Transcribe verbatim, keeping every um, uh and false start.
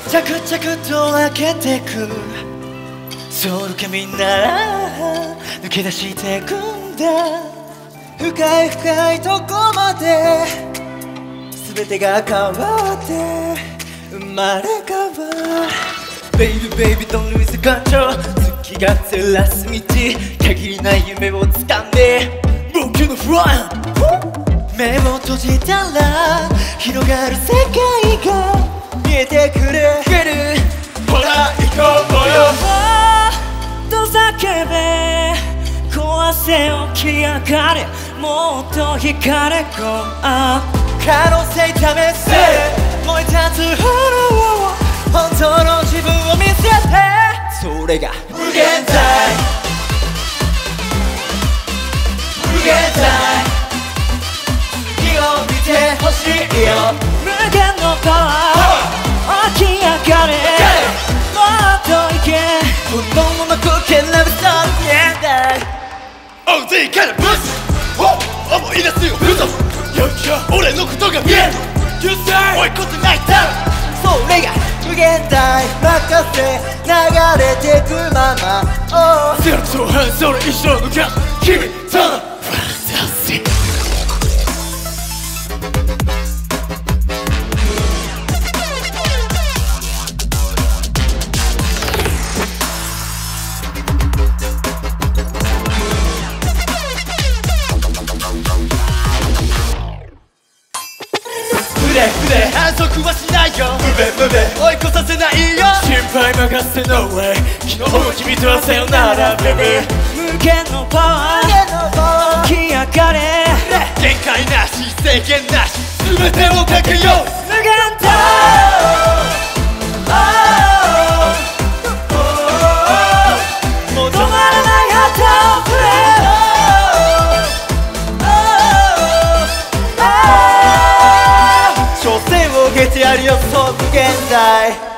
着々と開けてくその髪なら抜け出してくんだ深い深いとこまで全てが変わって生まれ変わる Baby baby don't lose control 月が照らす道限りない夢を掴んで僕のフライ目を閉じたら広がる世界が見えてくるほら行こうよと叫べ壊せ起き上がれもっと光れこう可能性試せ燃え立つ炎を本当の自分を見せてそれが無限大無限大火を見てほしいよ無限のパワー起き上がれもっといけ本物の空気ラブソング無限大オーディー からブス思い出すよブス俺のことが見える追い越せないだろそれが無限大任せ流れてくまま Oh ゼロと半それ以上のが君とのファンタジー反則はしないよ無べ無べ追い越させないよ心配任せ No way 昨日も君とはさよなら Baby 無限のパワー起き上がれ限界なし制限なし全てをかけよう無限大もう止まらないハートをプレイ挑戦を受けてやるよそう無限大